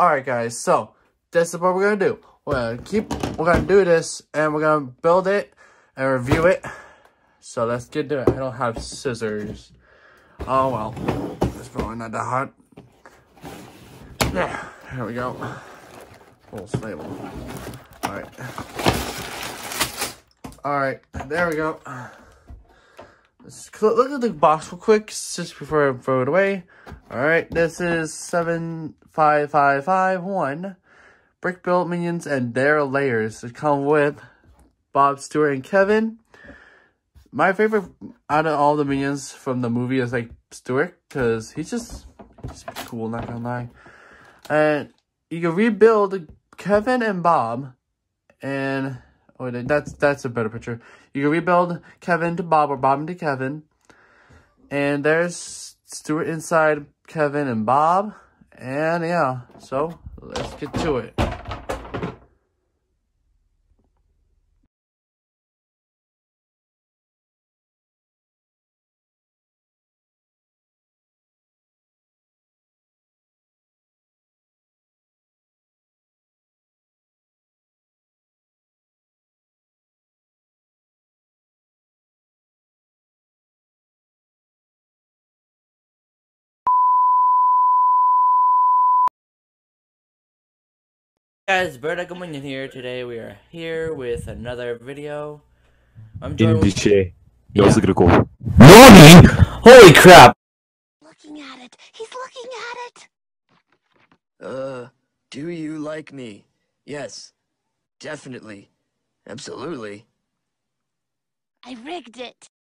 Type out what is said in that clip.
Alright guys, so this is what we're gonna do. We're gonna do this and we're gonna build it and review it. So let's get to it. I don't have scissors. Oh well. It's probably not that hard. Yeah, here we go. Full stable. Alright, there we go. Let's look at the box real quick just before I throw it away. Alright, this is 75551 brick built minions and their layers. They come with Bob, Stuart, and Kevin. My favorite out of all the minions from the movie is like Stuart, because he's cool, not gonna lie. And you can rebuild Kevin and Bob, and that's a better picture. You can rebuild Kevin to Bob or Bob into Kevin. And there's Stuart inside Kevin and Bob. And yeah, so let's get to it. Guys, Bird Minion here. Today we are here with another video. I'm joined with... NANI?! Holy crap! Looking at it. He's looking at it. Do you like me? Yes. Definitely. Absolutely. I rigged it.